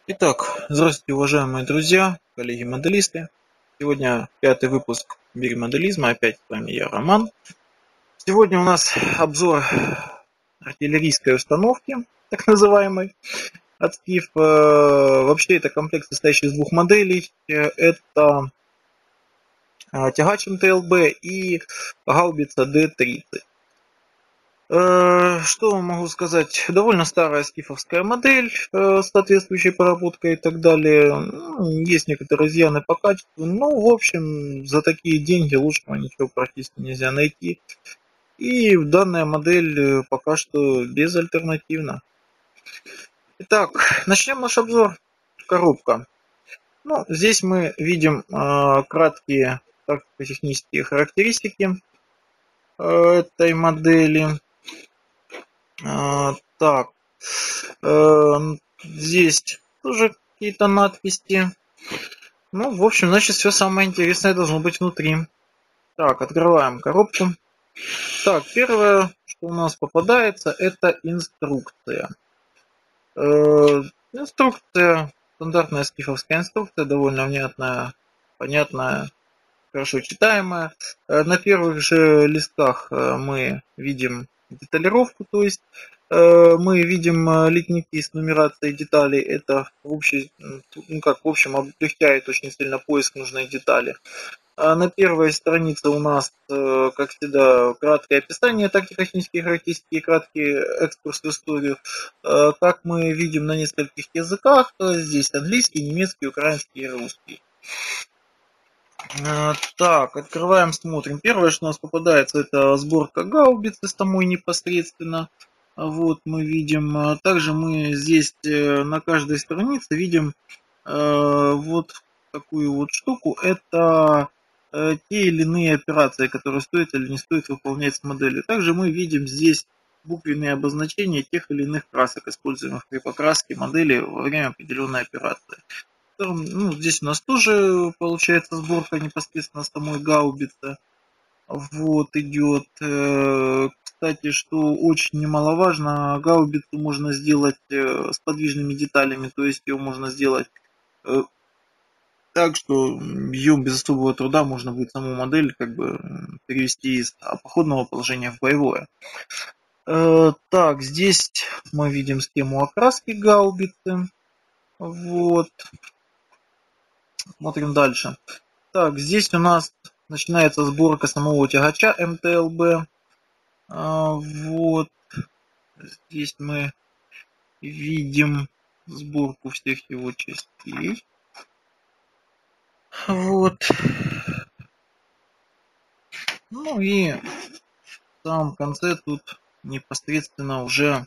Итак, здравствуйте, уважаемые друзья, коллеги-моделисты. Сегодня пятый выпуск «Мире моделизма». Опять с вами я, Роман. Сегодня у нас обзор артиллерийской установки, так называемой, от СКИФ. Вообще это комплект, состоящий из двух моделей. Это тягач МТЛБ и гаубица Д-30. Что могу сказать? Довольно старая скифовская модель с соответствующей проработкой и так далее. Есть некоторые изъяны по качеству, но в общем за такие деньги лучшего ничего практически нельзя найти. И данная модель пока что безальтернативна. Итак, начнем наш обзор. Коробка. Здесь мы видим краткие тактико-технические характеристики этой модели. Так, здесь тоже какие-то надписи. В общем, значит, все самое интересное должно быть внутри. Так, открываем коробку. Так, первое, что у нас попадается, это инструкция. Инструкция, стандартная скифовская инструкция, довольно внятная, понятная, хорошо читаемая. На первых же листках мы видим деталировку, то есть мы видим литники с нумерацией деталей. Это в общем облегчает очень сильно поиск нужной детали. На первой странице у нас, как всегда, краткое описание тактико-технических характеристик и краткий экскурс в историю. Как мы видим на нескольких языках, здесь английский, немецкий, украинский и русский. Так, открываем, смотрим. Первое, что у нас попадается, это сборка гаубицы самой непосредственно. Вот мы видим. Также мы здесь на каждой странице видим вот такую вот штуку. Это те или иные операции, которые стоит или не стоит выполнять с моделью. Также мы видим здесь буквенные обозначения тех или иных красок, используемых при покраске модели во время определенной операции. Здесь у нас тоже получается сборка непосредственно самой гаубицы. Вот идет. Кстати, что очень немаловажно, гаубицу можно сделать с подвижными деталями, то есть ее можно сделать так, что ее без особого труда можно будет саму модель перевести из походного положения в боевое. Так, здесь мы видим схему окраски гаубицы. Вот. Смотрим дальше. Так, здесь у нас начинается сборка самого тягача МТЛБ. Вот. Здесь мы видим сборку всех его частей. Вот. И в самом конце тут непосредственно уже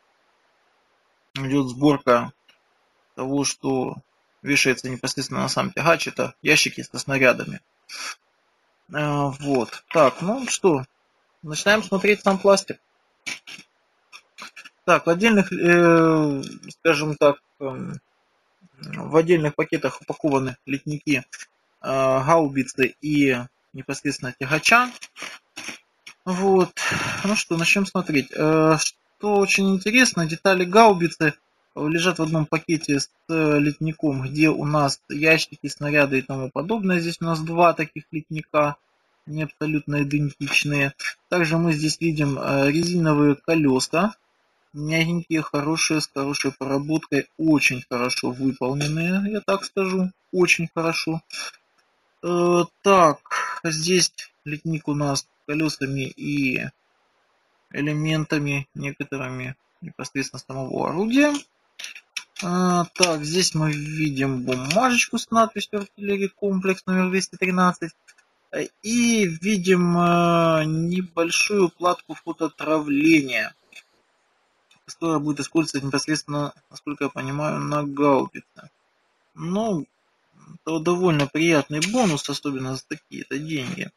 идет сборка того, что вешается непосредственно на сам тягач. Это ящики со снарядами. Вот. Так, что, начинаем смотреть сам пластик. Так, в отдельных, скажем так, в отдельных пакетах упакованы литники гаубицы и непосредственно тягача. Вот. Что, начнем смотреть. Что очень интересно, детали гаубицы лежат в одном пакете с литником, где у нас ящики, снаряды и тому подобное. Здесь у нас два таких литника, не абсолютно идентичные. Также мы здесь видим резиновые колеса, мягенькие, хорошие, с хорошей проработкой, очень хорошо выполненные, я так скажу, очень хорошо. Так, здесь литник у нас с колесами и элементами некоторыми непосредственно самого орудия. Так, здесь мы видим бумажечку с надписью «Артиллерий комплекс номер 213». И видим небольшую платку фототравления, которая будет использоваться непосредственно, насколько я понимаю, на гаубице. Это довольно приятный бонус, особенно за такие-то деньги.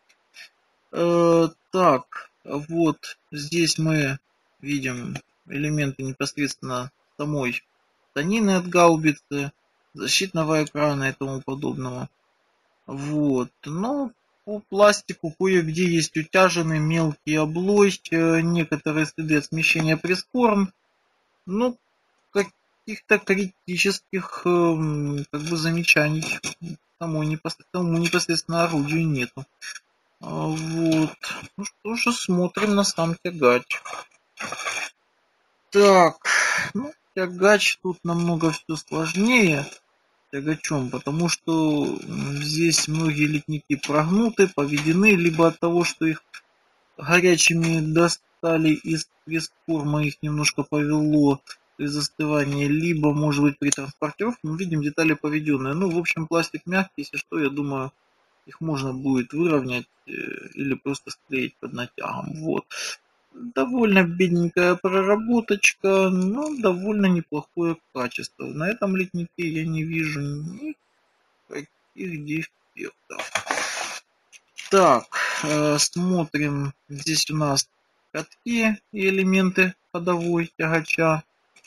Так, вот здесь мы видим элементы непосредственно самой станины от гаубицы, защитного экрана и тому подобного. Вот. По пластику кое-где есть утяженный мелкий облой, некоторые следы от смещения пресс-форм. каких-то критических как бы замечаний тому непосредственно орудию нету. Вот. Ну что же, смотрим на сам тягач. Так, ну, тягач тут намного все сложнее тягачом, потому что здесь многие литники прогнуты, поведены, либо от того, что их горячими достали из пресс-формы, их немножко повело при застывании, либо, может быть, при транспортировке мы видим детали поведенные. Ну, в общем, пластик мягкий, если что, я думаю, их можно будет выровнять или просто склеить под натягом. Вот. Довольно бедненькая проработочка, но довольно неплохое качество. На этом литнике я не вижу никаких дефектов. Так, смотрим. Здесь у нас катки и элементы ходовой тягача.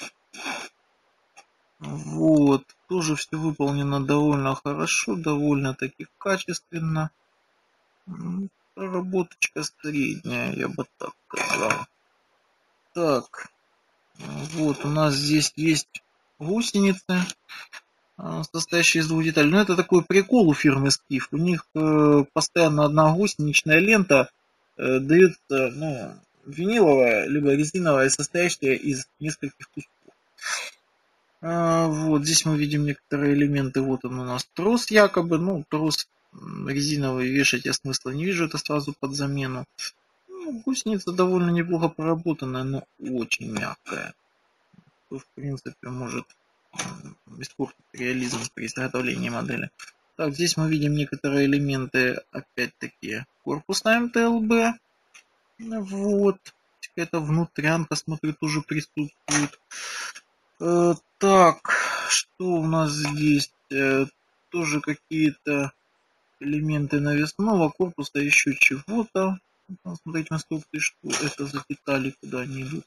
Вот. Тоже все выполнено довольно хорошо, довольно-таки качественно. Проработочка средняя, я бы так сказал. Так, вот у нас здесь есть гусеницы, состоящие из двух деталей. Но это такой прикол у фирмы Skiff. У них постоянно одна гусеничная лента дается, ну, виниловая, либо резиновая, состоящая из нескольких кусков. Вот здесь мы видим некоторые элементы. Вот он у нас трос якобы. Ну, трос резиновый вешать я смысла не вижу. Это сразу под замену. Ну, гусеница довольно неплохо проработанная, но очень мягкая. Что, в принципе, может испортить реализм при изготовлении модели. Так, здесь мы видим некоторые элементы, опять-таки, корпуса МТЛБ. Вот. Какая-то внутрянка, смотрю, тоже присутствует. Так, что у нас здесь? Тоже какие-то элементы навесного корпуса, еще чего-то. Смотреть в инструкции, что это за детали, куда они идут.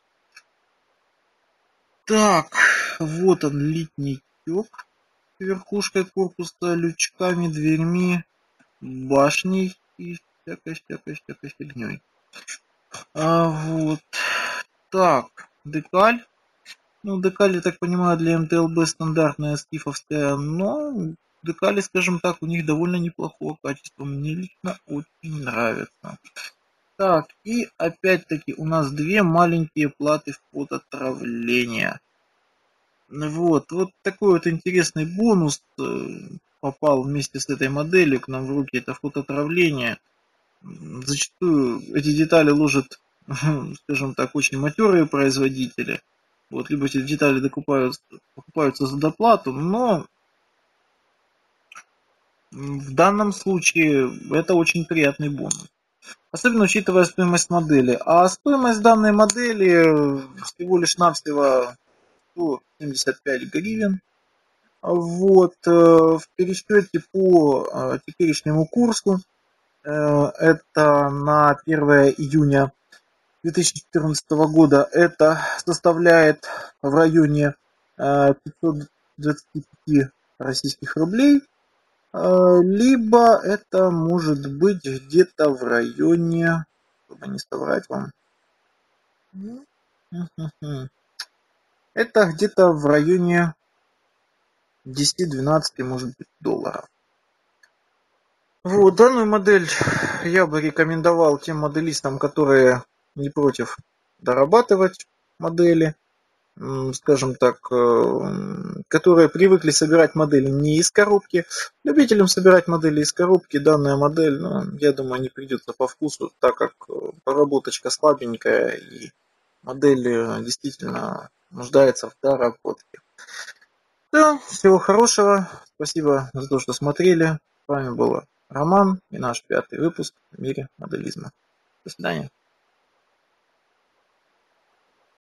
Так, вот он, литничок. Верхушкой корпуса, лючками, дверьми, башней и всякой фигней. Вот. Так, декаль. Ну, декаль, я так понимаю, для МТЛБ стандартная скифовская, но декали, скажем так, у них довольно неплохого качества. Мне лично очень нравится. Так, и опять-таки у нас две маленькие платы фототравления. Вот такой вот интересный бонус попал вместе с этой моделью к нам в руки. Это фототравление. Зачастую эти детали ложат, скажем так, очень матерые производители. Вот, либо эти детали покупаются за доплату, но в данном случае это очень приятный бонус. Особенно учитывая стоимость модели. А стоимость данной модели всего лишь навсего 175 гривен. Вот, в пересчете по теперешнему курсу, это на 1 июня 2014 года, это составляет в районе 525 российских рублей, либо это может быть где-то в районе, чтобы не соврать вам, это где-то в районе 10-12, может быть, долларов. Вот, данную модель я бы рекомендовал тем моделистам, которые не против дорабатывать модели, скажем так, которые привыкли собирать модели не из коробки. Любителям собирать модели из коробки данная модель, ну, я думаю, не придется по вкусу, так как проработочка слабенькая и модель действительно нуждается в доработке. Да, всего хорошего, спасибо за то, что смотрели. С вами был Роман и наш 5-й выпуск в мире моделизма. До свидания.